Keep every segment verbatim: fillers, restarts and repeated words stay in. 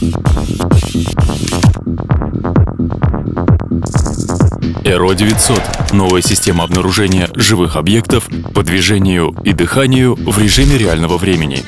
Эро девятьсот – новая система обнаружения живых объектов по движению и дыханию в режиме реального времени.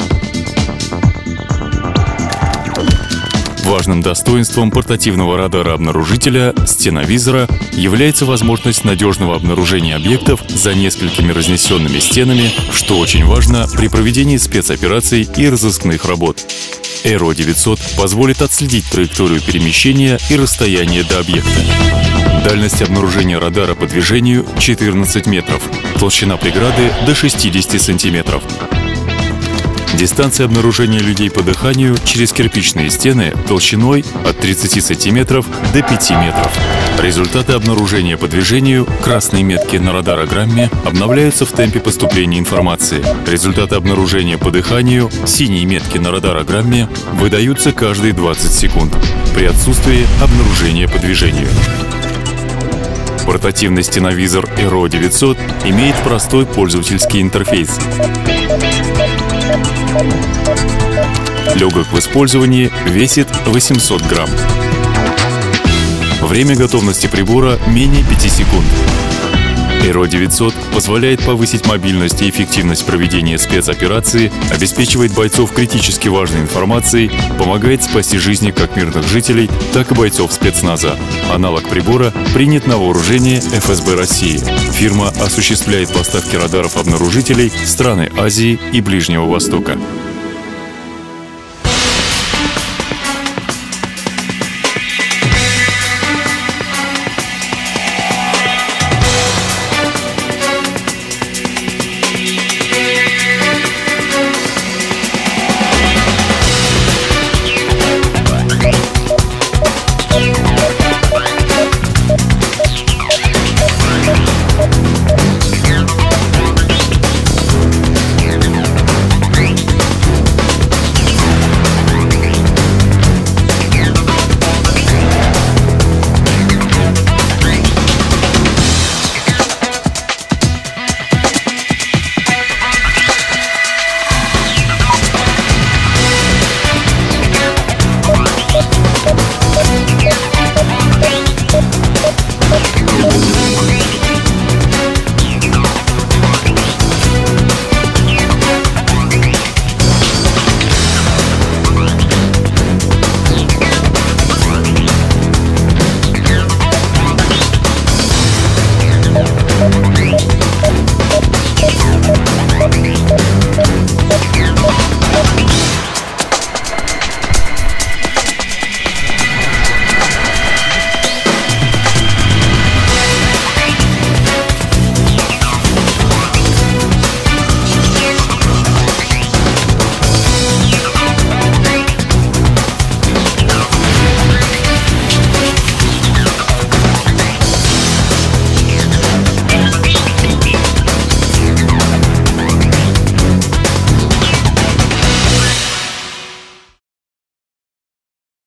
Важным достоинством портативного радара-обнаружителя стеновизора является возможность надежного обнаружения объектов за несколькими разнесенными стенами, что очень важно при проведении спецопераций и разыскных работ. Эро девятьсот позволит отследить траекторию перемещения и расстояние до объекта. Дальность обнаружения радара по движению — четырнадцать метров, толщина преграды — до шестидесяти сантиметров. Дистанция обнаружения людей по дыханию через кирпичные стены толщиной от тридцати сантиметров до пяти метров. Результаты обнаружения по движению, красные метки на радарограмме, обновляются в темпе поступления информации. Результаты обнаружения по дыханию, синие метки на радарограмме, выдаются каждые двадцать секунд при отсутствии обнаружения по движению. Портативный стеновизор Эро девятьсот имеет простой пользовательский интерфейс. Легок в использовании, весит восемьсот грамм. Время готовности прибора менее пяти секунд. Эро девятьсот позволяет повысить мобильность и эффективность проведения спецоперации, обеспечивает бойцов критически важной информацией, помогает спасти жизни как мирных жителей, так и бойцов спецназа. Аналог прибора принят на вооружение эф эс бэ России. Фирма осуществляет поставки радаров-обнаружителей в страны Азии и Ближнего Востока.